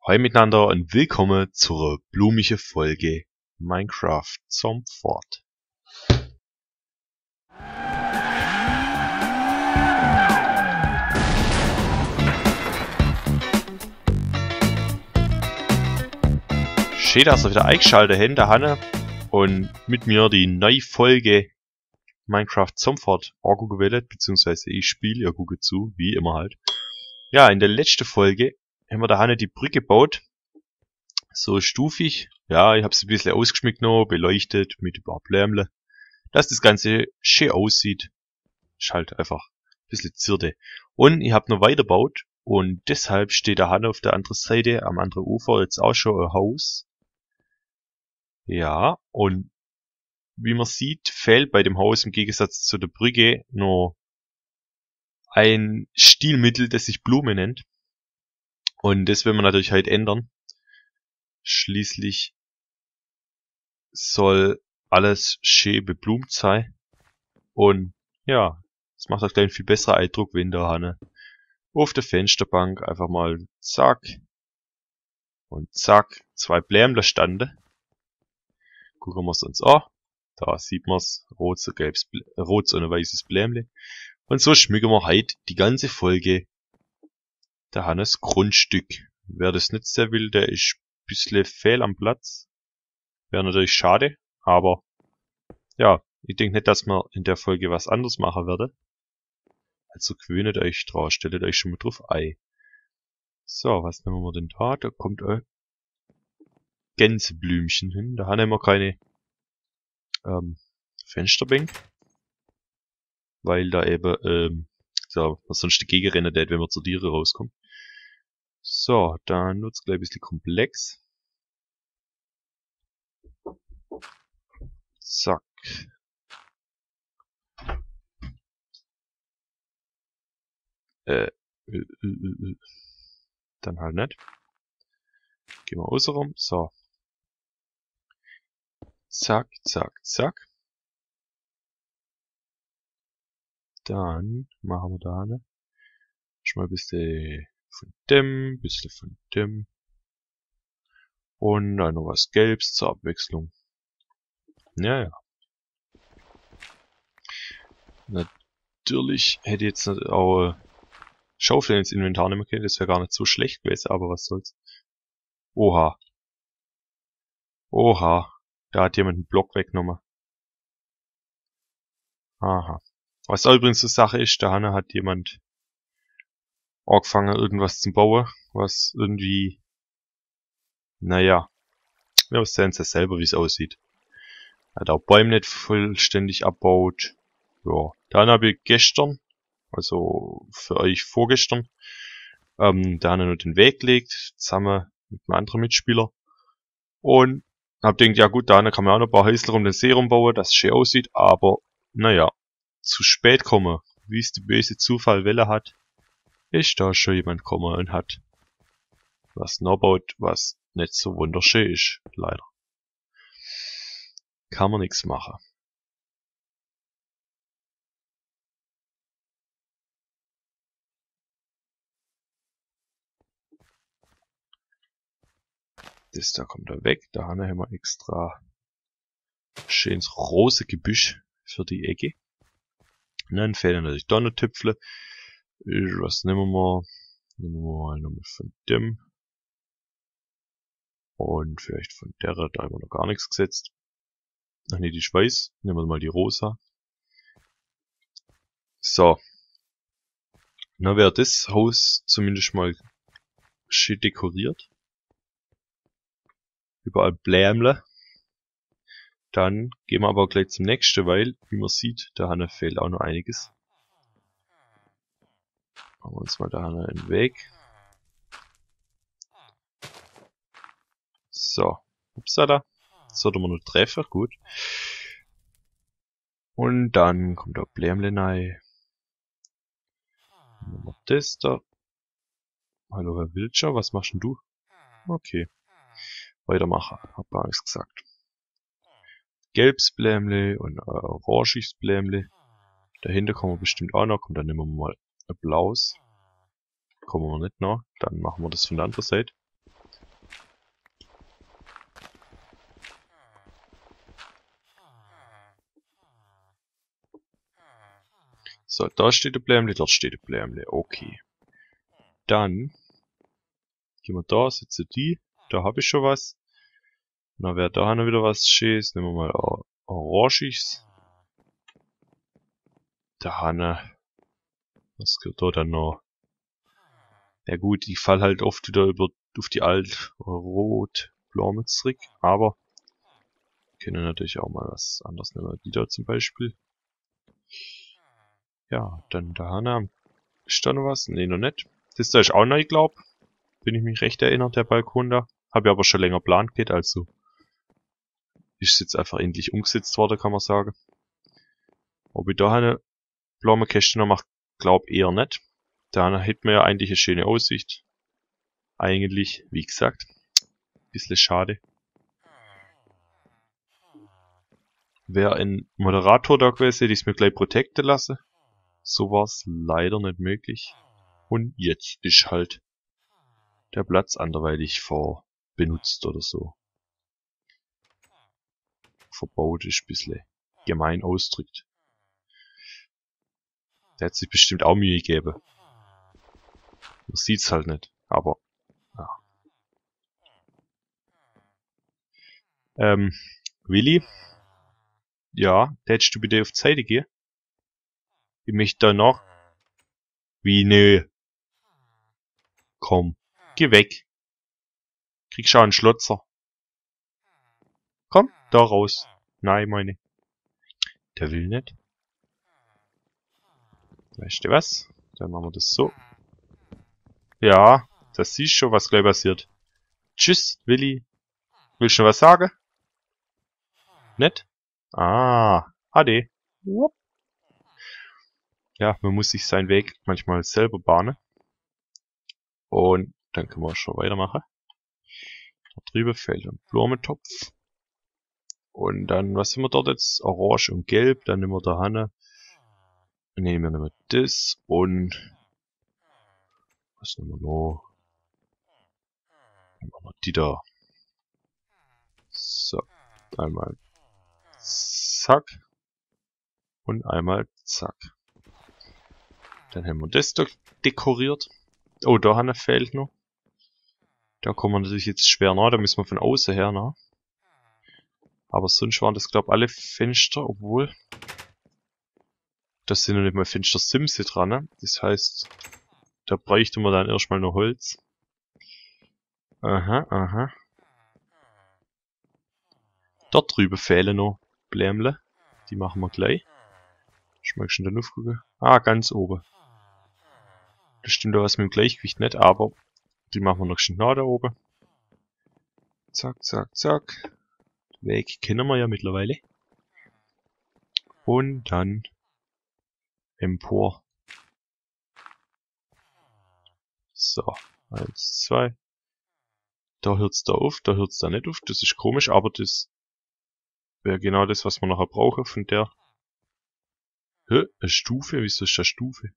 Hallo miteinander und willkommen zur blumigen Folge Minecraft zum Fort. Schön, dass ihr wieder eingeschaltet habt, der Hanne, und mit mir die neue Folge Minecraft zum Fort gewählt, beziehungsweise ich spiele, ihr guckt zu, wie immer halt. Ja, in der letzten Folge haben wir der Hanne die Brücke gebaut. So stufig. Ja, ich habe es ein bisschen ausgeschmückt noch, beleuchtet mit ein paar Blärmle, dass das Ganze schön aussieht. Ist halt einfach ein bisschen Zirde. Und ich habe noch weitergebaut und deshalb steht der Hanne auf der anderen Seite, am anderen Ufer, jetzt auch schon ein Haus. Ja, und wie man sieht, fehlt bei dem Haus im Gegensatz zu der Brücke noch ein Stilmittel, das sich Blume nennt. Und das will man natürlich halt ändern. Schließlich soll alles schön beblumt sein. Und ja, es macht auch gleich einen viel besseren Eindruck, wenn der Hanne auf der Fensterbank einfach mal zack und zack zwei Blämler standen. Gucken wir es uns an. Da sieht man es, rotes und ein weißes Blämle. Und so schmücken wir heute die ganze Folge der Hannes Grundstück. Wer das nicht sehr will, der ist ein bisschen fehl am Platz. Wäre natürlich schade, aber ja, ich denke nicht, dass wir in der Folge was anderes machen werden. Also gewöhnt euch drauf, stellt euch schon mal drauf ein. So, was nehmen wir denn da? Da kommt ein Gänseblümchen hin. Da haben wir keine Fensterbank, weil da eben so, was sonst dagegen rennen wird, wenn wir zur Tiere rauskommen. So, dann wird's gleich ein bisschen komplex. Zack. Dann halt nicht. Gehen wir außen rum. So. Zack, zack, zack. Dann machen wir da ne. Schon mal ein bisschen von dem, bisschen von dem. Und dann noch was Gelbes zur Abwechslung. Ja, ja. Natürlich hätte ich jetzt auch Schaufel ins Inventar nehmen können. Das wäre gar nicht so schlecht gewesen, aber was soll's. Oha. Oha. Da hat jemand einen Block weggenommen. Aha. Was auch übrigens die Sache ist, der Hanne hat jemand angefangen, irgendwas zu bauen, was irgendwie, naja, wir sehen es ja selber, wie es aussieht. Hat auch Bäume nicht vollständig abbaut. Ja, dann habe ich gestern, also für euch vorgestern, da haben wir nur den Weg gelegt, zusammen mit einem anderen Mitspieler. Und hab gedacht, ja gut, da kann man auch noch ein paar Häusler um den See rumbauen, dass es schön aussieht, aber naja, zu spät kommen, wie es der böse Zufall Welle hat, ist da schon jemand gekommen und hat was nachbaut, was nicht so wunderschön ist, leider. Kann man nichts machen. Das da kommt da weg, da haben wir extra schönes rosa Gebüsch für die Ecke. Und dann fehlen natürlich Donnertüpfle. Was nehmen wir? Nehmen wir mal nochmal von dem. Und vielleicht von der, da haben wir noch gar nichts gesetzt. Ach nee, die ist weiß. Nehmen wir mal die rosa. So. Na, wäre das Haus zumindest mal schön dekoriert. Überall Blämle. Dann gehen wir aber gleich zum nächsten, weil, wie man sieht, da Hanne fehlt auch noch einiges. Machen wir uns mal da Hanne einen Weg. So. Upsala. Das sollte man nur treffen, gut. Und dann kommt da Blämle rein. Dann machen wir das da. Hallo Herr Wildscher, was machst denn du? Okay. Weitermachen. Hab gar nichts gesagt. Gelbes Blämle und oranges Blämle. Dahinter kommen wir bestimmt auch noch. Und dann nehmen wir mal ein blaues. Kommen wir nicht noch. Dann machen wir das von der anderen Seite. So, da steht ein Blämle, dort steht ein Blämle. Okay. Dann gehen wir da, setzen die. Da habe ich schon was. Dann wäre da noch wieder was Schönes. Nehmen wir mal Oranges. Da Hanne. Was gehört da dann noch? Ja gut, ich fall halt oft wieder auf die alt rot-blaue zurück. Aber wir können natürlich auch mal was anderes nehmen. Die da zum Beispiel. Ja, dann da Hanne. Ist da noch was? Ne, noch nicht. Das da ist auch neu, glaub. Bin ich mich recht erinnert, der Balkon da. Habe ich aber schon länger geplant geht, also ist jetzt einfach endlich umgesetzt worden, kann man sagen. Ob ich da eine blaue Käste noch mache, glaub eher nicht. Da hätten wir ja eigentlich eine schöne Aussicht. Eigentlich, wie gesagt, bisschen schade. Wäre ein Moderator da gewesen, hätte ich es mir gleich protecten lassen. So war es leider nicht möglich. Und jetzt ist halt der Platz anderweitig benutzt oder so. Verbaut ist ein bisschen gemein ausdrückt. Der hat sich bestimmt auch Mühe gegeben. Man sieht's halt nicht, aber ja. Willi? Ja, hättest du bitte auf die Seite gehen? Ich möchte da noch. Wie, nö. Komm, geh weg. Krieg schon einen Schlotzer. Komm, da raus. Nein, meine. Der will nicht. Weißt du was? Dann machen wir das so. Ja, das siehst schon, was gleich passiert. Tschüss, Willi. Willst du noch was sagen? Nicht? Ah, ade. Ja, man muss sich seinen Weg manchmal selber bahnen. Und dann können wir schon weitermachen. Da drüben fehlt ein Blumentopf. Und dann, was haben wir dort jetzt? Orange und Gelb. Dann nehmen wir da Hanne. Nehmen wir das. Und was nehmen wir noch? Nehmen wir noch die da. So. Einmal zack. Und einmal zack. Dann haben wir das da dekoriert. Oh, da Hanne fehlt noch. Da kommen wir natürlich jetzt schwer nach. Da müssen wir von außen her nach. Aber sonst waren das, glaube ich, alle Fenster, obwohl das sind noch nicht mal Fenstersimse dran, ne? Das heißt, da bräuchten wir dann erstmal noch Holz. Aha, aha. Dort drüben fehlen noch Blämle. Die machen wir gleich. Ich mag schon da aufgucken. Ah, ganz oben. Das stimmt da was mit dem Gleichgewicht nicht, aber die machen wir noch schon nah da oben. Zack, zack, zack. Weg kennen wir ja mittlerweile. Und dann empor. So, 1, 2. Da hört's da auf, da hört's da nicht auf. Das ist komisch, aber das wäre genau das, was wir nachher brauchen von der. Hä? Eine Stufe? Wieso ist das Stufe?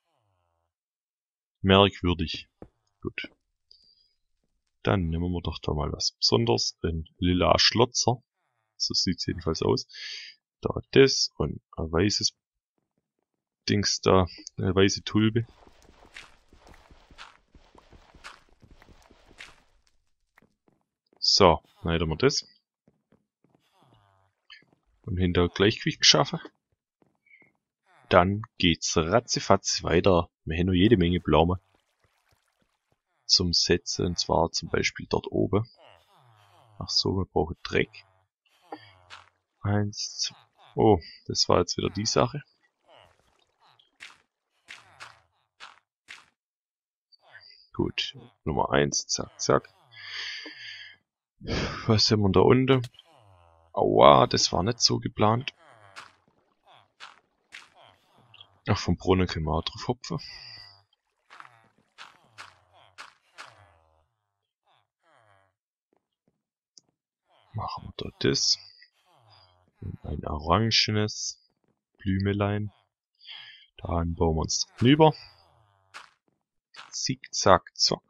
Merkwürdig. Gut. Dann nehmen wir doch da mal was Besonderes. Ein lila Schlotzer. So sieht's jedenfalls aus. Da das und ein weißes Dings da. Eine weiße Tulpe. So, dann hätten wir das. Und hinter Gleichgewicht geschaffen. Dann geht's ratzifatzi weiter. Wir haben noch jede Menge Blumen zum Setzen. Und zwar zum Beispiel dort oben. Ach so, wir brauchen Dreck. 1, 2. Oh, das war jetzt wieder die Sache. Gut, Nummer 1, zack, zack. Was haben wir da unten? Aua, das war nicht so geplant. Ach, vom Brunnen können wir auch drauf hopfen. Machen wir da das. Und ein orangenes Blümelein. Da bauen wir uns drüber. Zick, zack, zack.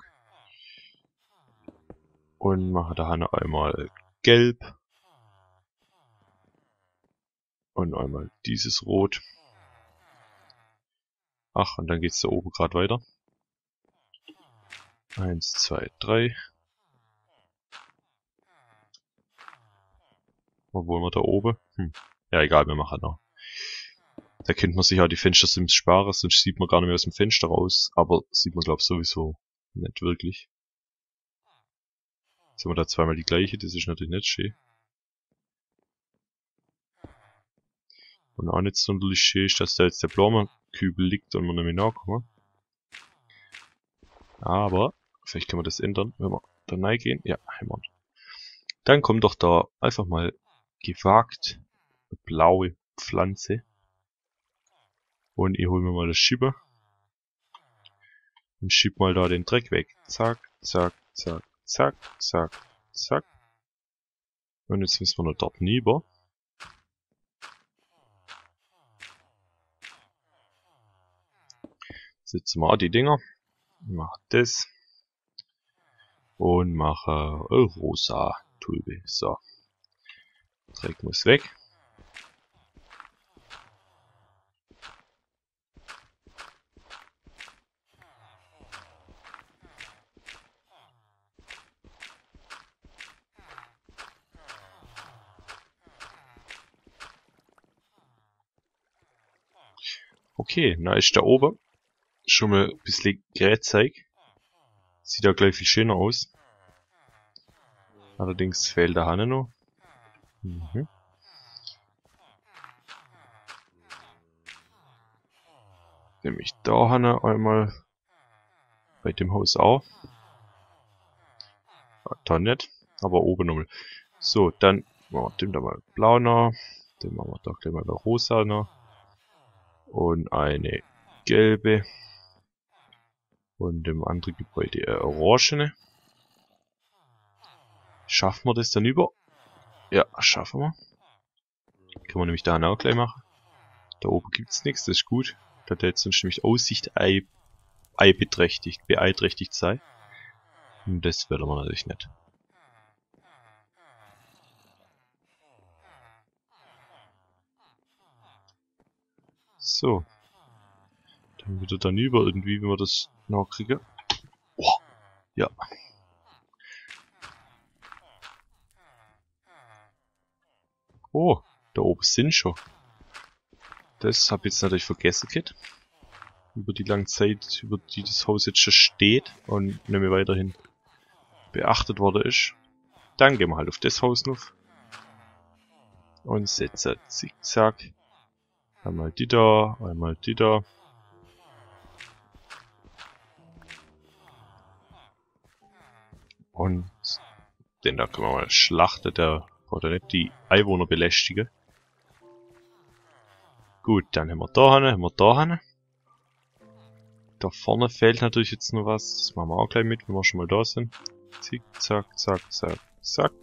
Und machen da noch einmal gelb. Und einmal dieses Rot. Ach, und dann geht's da oben gerade weiter. 1, 2, 3. Wo wollen wir da oben? Ja, egal, wir machen noch. Da kennt man sich ja die Fenstersims sparen, sonst sieht man gar nicht mehr aus dem Fenster raus. Aber sieht man, glaube ich, sowieso nicht wirklich. Jetzt haben wir da zweimal die gleiche, das ist natürlich nicht schön. Und auch nicht sonderlich schön ist, dass da jetzt der Blumenkübel liegt und wir nicht mehr nachkommen. Aber, vielleicht können wir das ändern, wenn wir da reingehen. Ja, hämmern. Dann kommt doch da einfach mal gewagt eine blaue Pflanze. Und ich hole mir mal das Schipper. Und schieb mal da den Dreck weg. Zack, zack, zack, zack, zack, zack. Und jetzt müssen wir noch dort rüber. Setzen wir auch die Dinger. Mach das. Und mache rosa Tulpe. So. Dreck muss weg. Okay, na ist da oben schon mal ein bisschen Grätzeug. Sieht ja gleich viel schöner aus. Allerdings fehlt der Hanne noch. Nämlich da Hanne einmal bei dem Haus auch. Da nicht, aber oben nochmal. So, dann machen wir dem da mal blau noch. Den machen wir doch gleich mal rosa noch. Und eine gelbe. Und dem anderen Gebäude eine orangene. Schaffen wir das dann über? Ja, schaffen wir. Können wir nämlich da auch gleich machen. Da oben gibt's nichts, das ist gut. Da hat jetzt sonst nämlich Aussicht beeinträchtigt sein. Und das werden wir natürlich nicht. So. Dann wieder danüber irgendwie, wenn wir das nachkriegen. Oh, ja. Oh, da oben sind schon. Das hab ich jetzt natürlich vergessen, Kid. Über die lange Zeit, über die das Haus jetzt schon steht und nicht mehr weiterhin beachtet worden ist. Dann gehen wir halt auf das Haus noch. Und setzen zickzack. Einmal die da, einmal die da. Und den da können wir mal schlachten, der oder nicht die Einwohner belästigen. Gut, dann haben wir da hin, haben wir da hin. Da vorne fehlt natürlich jetzt noch was. Das machen wir auch gleich mit, wenn wir schon mal da sind. Zick, zack, zack, zack, zack.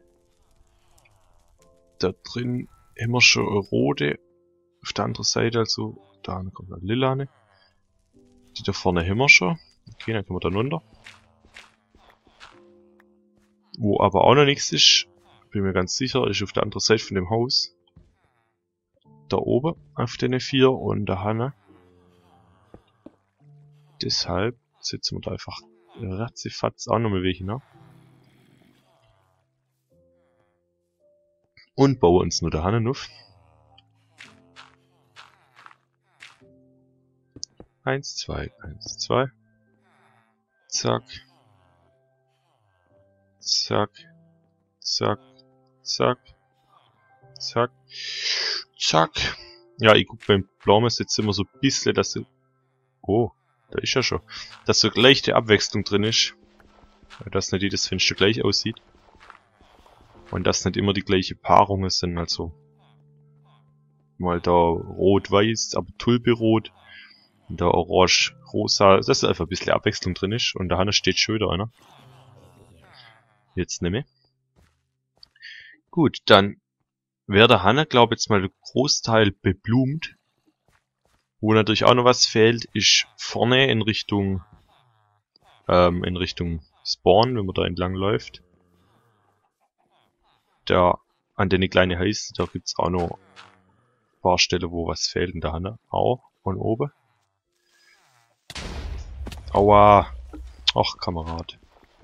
Da drin haben wir schon eine rote. Auf der anderen Seite, also da kommt eine lilane. Die da vorne haben wir schon. Okay, dann können wir da runter. Wo aber auch noch nichts ist, bin mir ganz sicher, ist auf der anderen Seite von dem Haus. Da oben, auf den 4 und der Hanne. Deshalb setzen wir da einfach ratzifatz auch nochmal welche nach. Und bauen uns nur der Hanne auf. 1, 2, 1, 2. Zack. Zack. Zack. Zack. Zack. Zack. Ja, ich guck beim Blaumes jetzt immer so ein bisschen, dass so... Oh, da ist ja schon. Dass so leichte Abwechslung drin ist. Dass nicht jedes Fenster gleich aussieht. Und dass nicht immer die gleiche Paarungen sind, also... Mal da rot-weiß, aber Tulpe-rot. Und da orange-rosa, dass einfach ein bisschen Abwechslung drin ist. Und da Hanne steht schon wieder einer. Jetzt nicht mehr. Gut, dann wäre der Hanne, glaube ich, jetzt mal der Großteil beblumt. Wo natürlich auch noch was fehlt, ist vorne in Richtung Spawn, wenn man da entlang läuft. Da an den kleinen Häuser, da gibt's auch noch ein paar Stellen, wo was fehlt in der Hanne auch. Und oben. Aua. Ach, Kamerad.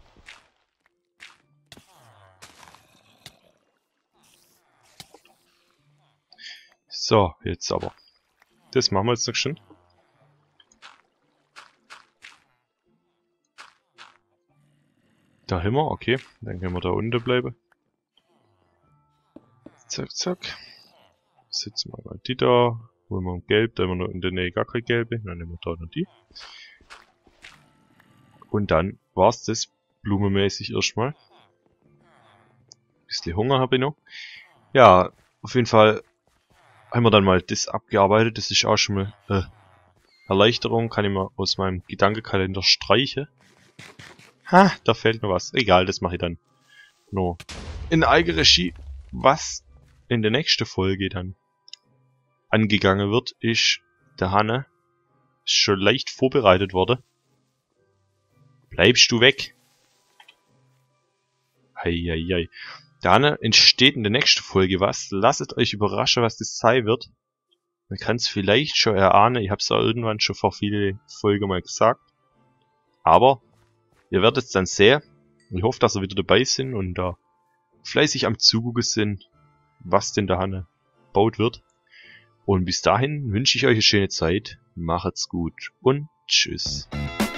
So, jetzt aber. Das machen wir jetzt noch schon. Da haben wir, okay. Dann können wir da unten bleiben. Zack, zack. Setzen wir mal die da. Holen wir ein Gelb, da haben wir noch in der Nähe gar keine Gelbe. Dann nehmen wir da noch die. Und dann war's das blumenmäßig erstmal. Bisschen Hunger habe ich noch. Ja, auf jeden Fall haben wir dann mal das abgearbeitet. Das ist auch schon mal Erleichterung. Kann ich mal aus meinem Gedankenkalender streichen. Ha, da fehlt noch was. Egal, das mache ich dann noch in Eigenregie. Was in der nächsten Folge dann angegangen wird, ist der Hanne. Ist schon leicht vorbereitet worden. Bleibst du weg? Heieiei. Der Hanne entsteht in der nächsten Folge was. Lasst euch überraschen, was das sein wird. Man kann es vielleicht schon erahnen. Ich habe es ja irgendwann schon vor vielen Folgen mal gesagt. Aber ihr werdet es dann sehen. Ich hoffe, dass ihr wieder dabei sind und da fleißig am Zugucken sind, was denn der Hanne baut wird. Und bis dahin wünsche ich euch eine schöne Zeit. Macht's gut und tschüss.